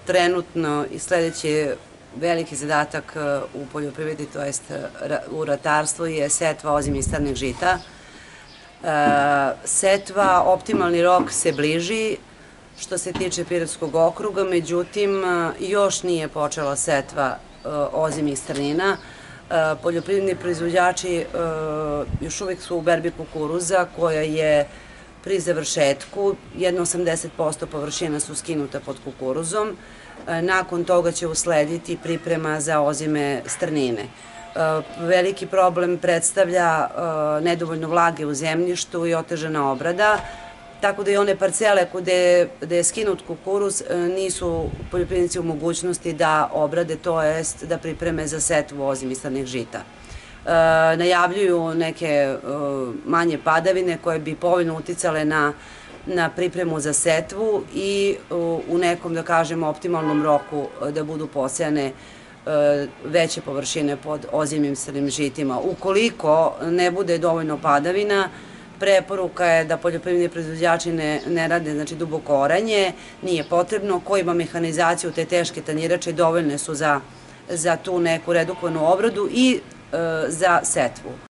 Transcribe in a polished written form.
trenutno i sledeći veliki zadatak u poljoprivredi, to jest u ratarstvu, je setva ozimisternih žita. Setva, optimalni rok se bliži što se tiče Pirotskog okruga, međutim još nije počela setva ozimih strnina. Poljoprivredni proizvođači još uvek su u berbi kukuruza koja je pri završetku, jedno 80% površina su skinuta pod kukuruzom. Nakon toga će uslediti priprema za ozime strnine. Veliki problem predstavlja nedovoljno vlage u zemljištu i otežana obrada, tako da i one parcele gde je skinut kukuruz nisu poljoprivrednici u mogućnosti da obrade, to jest da pripreme za setvu ozimisternih žita. Najavljuju neke manje padavine koje bi povoljno uticale na pripremu za setvu i u nekom, da kažemo, optimalnom roku da budu posejane veće površine pod ozimisternim žitima. Ukoliko ne bude dovoljno padavina, preporuka je da poljoprivredni proizvođači ne rade, znači, duboko oranje, nije potrebno. Ko ima mehanizaciju, te teške tanjirače dovoljne su za tu neku redukovanu obradu i za setvu.